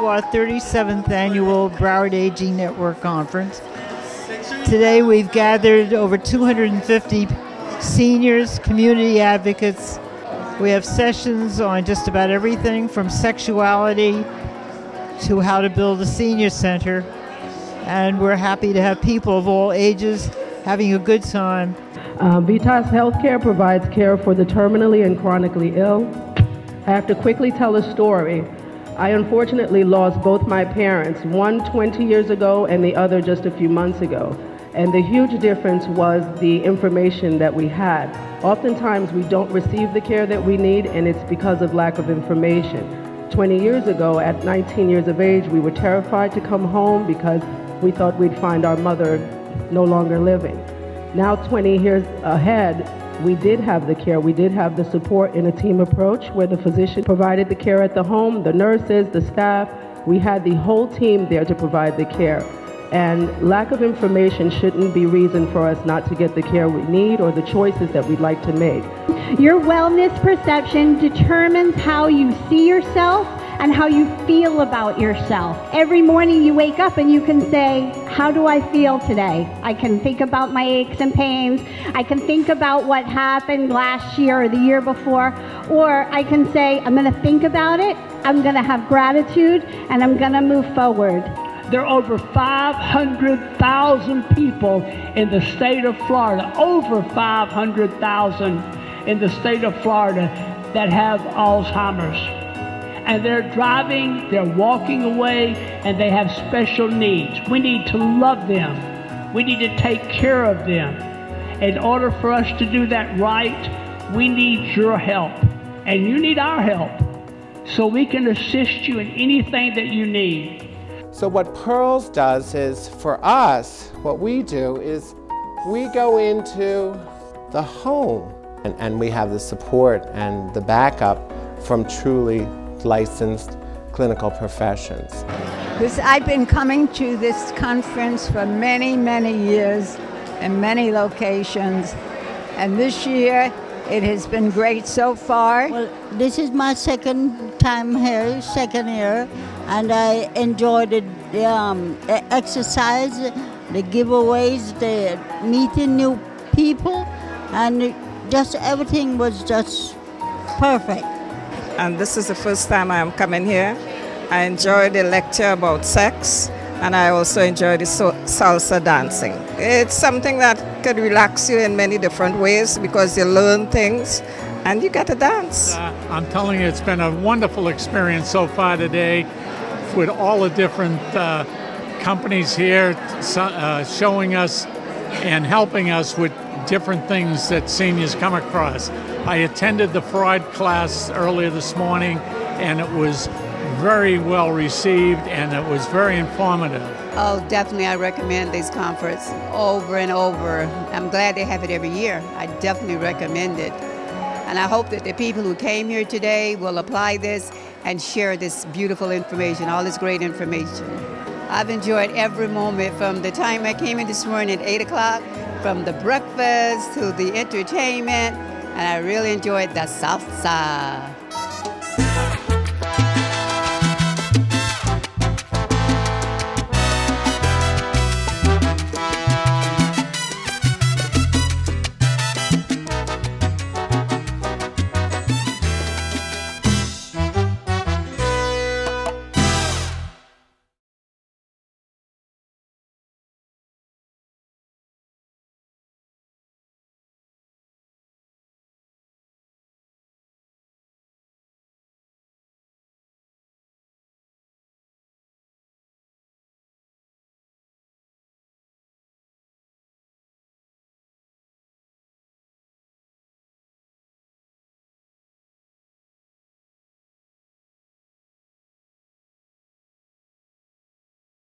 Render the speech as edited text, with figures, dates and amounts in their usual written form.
to our 37th annual Broward Aging Network Conference. Today we've gathered over 250 seniors, community advocates. We have sessions on just about everything from sexuality to how to build a senior center. And we're happy to have people of all ages having a good time. Vitas Healthcare provides care for the terminally and chronically ill. I have to quickly tell a story. I unfortunately lost both my parents, one 20 years ago and the other just a few months ago. And the huge difference was the information that we had. Oftentimes we don't receive the care that we need, and it's because of lack of information. 20 years ago, at 19 years of age, we were terrified to come home because we thought we'd find our mother no longer living. Now 20 years ahead, we did have the care, we did have the support in a team approach where the physician provided the care at the home, the nurses, the staff. We had the whole team there to provide the care. And lack of information shouldn't be reason for us not to get the care we need or the choices that we'd like to make. Your wellness perception determines how you see yourself and how you feel about yourself. Every morning you wake up and you can say, how do I feel today? I can think about my aches and pains. I can think about what happened last year or the year before. Or I can say, I'm going to think about it, I'm going to have gratitude, and I'm going to move forward. There are over 500,000 people in the state of Florida, over 500,000 in the state of Florida that have Alzheimer's. And they're driving, they're walking away, and they have special needs. We need to love them. We need to take care of them. In order for us to do that right, we need your help, and you need our help, so we can assist you in anything that you need. So what Pearls does is, for us, what we do is we go into the home and we have the support and the backup from truly licensed clinical professions. I've been coming to this conference for many, many years in many locations, and this year it has been great so far. Well, this is my second time here, second year, and I enjoyed the exercise, the giveaways, the meeting new people, and just everything was just perfect. And this is the first time I am coming here. I enjoyed the lecture about sex, and I also enjoyed the salsa dancing. It's something that could relax you in many different ways because you learn things and you get to dance. I'm telling you, it's been a wonderful experience so far today with all the different companies here showing us and helping us with different things that seniors come across. I attended the fraud class earlier this morning, and it was very well received, and it was very informative. Oh, definitely I recommend this conference over and over. I'm glad they have it every year. I definitely recommend it. And I hope that the people who came here today will apply this and share this beautiful information, all this great information. I've enjoyed every moment from the time I came in this morning at 8 o'clock, from the breakfast to the entertainment, and I really enjoyed the salsa.